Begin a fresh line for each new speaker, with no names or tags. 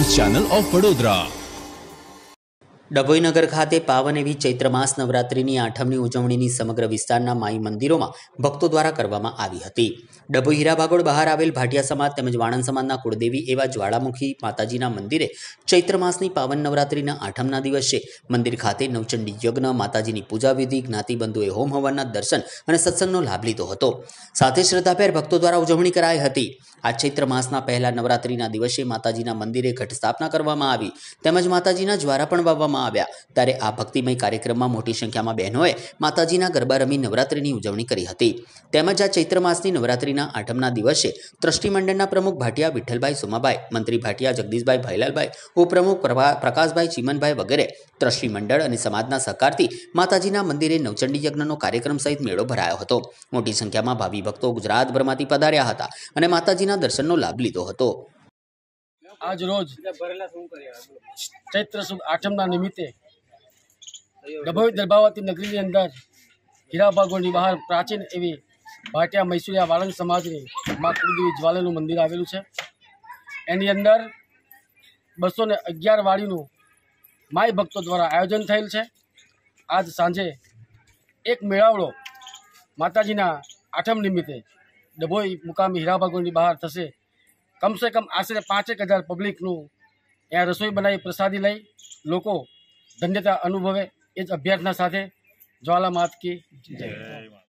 News channel of Vadodara.
Dabhoi નગર ખાતે પાવન એવી ચૈત્ર માસ નવરાત્રિની આઠમની ઉજવણીની સમગ્ર વિસ્તારના માઈ મંદિરોમાં ભક્તો દ્વારા કરવામાં આવી હતી। ડભોઈ હીરાભાગોળ બહાર આવેલ ભાટિયા સમાજ તેમજ વાણંદ સમાજના કુળદેવી એવા જ્વાળામુખી માતાજીના મંદિરે ચૈત્ર માસની પાવન નવરાત્રિના આઠમના દિવસે મંદિર ખાતે નવચંડી યજ્ઞ, માતાજીની પૂજા વિધિ, જ્ઞાતિબંધુએ હોમ હવનના દર્શન અને સત્સંગનો લાભ લીધો હતો। સાથે શ્રદ્ધાભેર ભક્તો દ્વારા ઉજવણી કરાઈ હતી। આ ચૈત્ર માસના પહેલા નવરાત્રિના દિવસે માતાજીના મંદિરે ઘટ સ્થાપના કરવામાં આવી તેમજ માતાજીના જ્વારા પણ વાવવામાં આવ્યા। ત્યારે આ ભક્તિમય કાર્યક્રમમાં મોટી સંખ્યામાં બહેનોએ માતાજીના ગરબા રમી નવરાત્રિની ઉજવણી કરી હતી। તેમજ આ ચૈત્ર માસની નવરાત્રિના આઠમના દિવસે ટ્રસ્ટી મંડળના પ્રમુખ ભાટિયા વિઠ્ઠલભાઈ સોમાભાઈ, મંત્રી ભાટિયા જગદીશભાઈ ભાઈલાલભાઈ, ઉપપ્રમુખ પ્રકાશભાઈ ચીમનભાઈ વગેરે ટ્રસ્ટી મંડળ અને સમાજના સહકારથી માતાજીના મંદિરે નવચંડી યજ્ઞનો કાર્યક્રમ સહિત મેળો ભરાયો હતો। મોટી સંખ્યામાં ભાવિ ભક્તો ગુજરાતભરમાંથી પધાર્યા હતા અને માતાજીના દર્શનનો લાભ લીધો હતો।
आज रोज चैत्र सुद आठमना निमित्ते डभोई दरबावती नगरी अंदर हीरा भागोळनी बहार प्राचीन एवी भाटिया मैसूरिया वाळंद समाजनी मां कुलदेवी ज्वालाનું મંદિર આવેલું છે। એની અંદર 211 વાડીનું માય ભક્તો દ્વારા આયોજન થયેલ છે। આજ સાંજે એક મેળાવડો માતાજીના આઠમ નિમિત્તે ડભોઈ મુકામે हीरा भागोळनी બહાર થશે। कम से कम आश्रे 5-1000 पब्लिकનું यहाँ रसोई बनाई प्रसादी लई लोको धन्यता अनुभवे ए ज अभ्यर्थना साथे ज्वाला मात की जय।